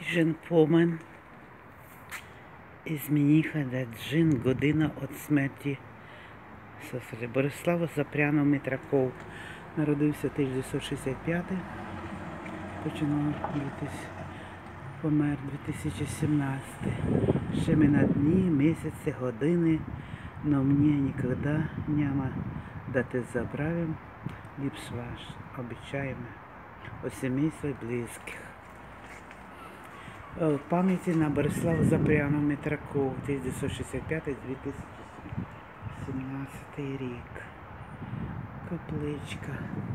Джин Помен із Мініха, де Джин година від смерті. Борислав Запрянов Митраков народився 1965, починав помер 2017. Ще ми на дні, місяці, години, но мне никогда няма дати заправим, ліпш ваш, обіцяємо, о семействі близьких. В пам'яті на Борислава Запрянов Митраков, 1965-2017 рік. Капличка.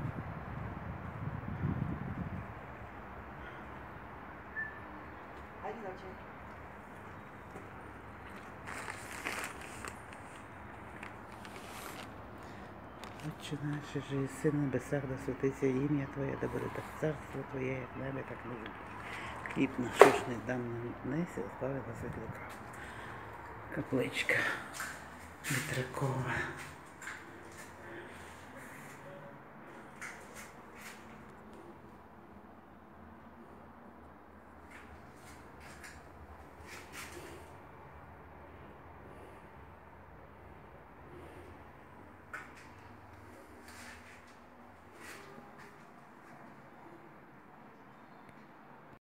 Отче наш, же єси на небесах, да святиться ім'я Твоє, да буде так царство Твоє, як в небі, так на землі. Хліб насущний дай нам днес, і остави нас від лукавого. Капличка Митракова.